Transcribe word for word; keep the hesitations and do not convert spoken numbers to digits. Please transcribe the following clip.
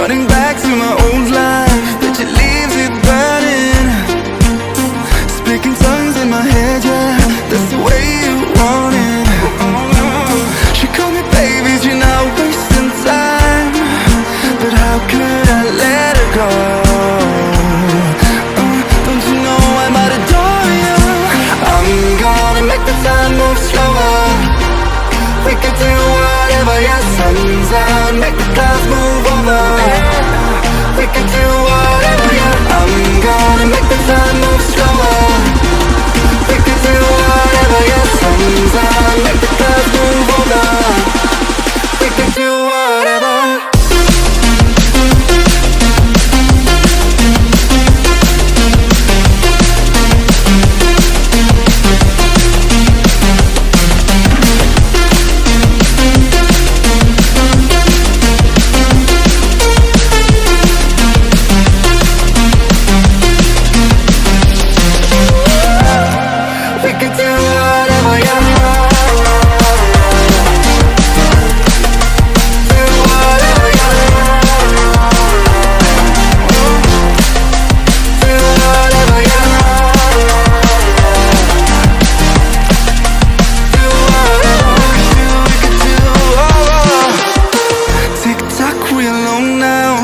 running back to my old life, but it leaves it burning. Speaking tongues in my head, yeah, that's the way you want it. She called me baby, you're not wasting time, but how could I let her go? Uh, don't you know I might adore you? I'm gonna make the time move slower. We could do whatever, yeah, sun's out, make the clouds move over. We could do whatever, yeah. I'm gonna make the time move slower. We could do whatever, yeah, sun's out, make the clouds move over. We could do whatever. We're alone now,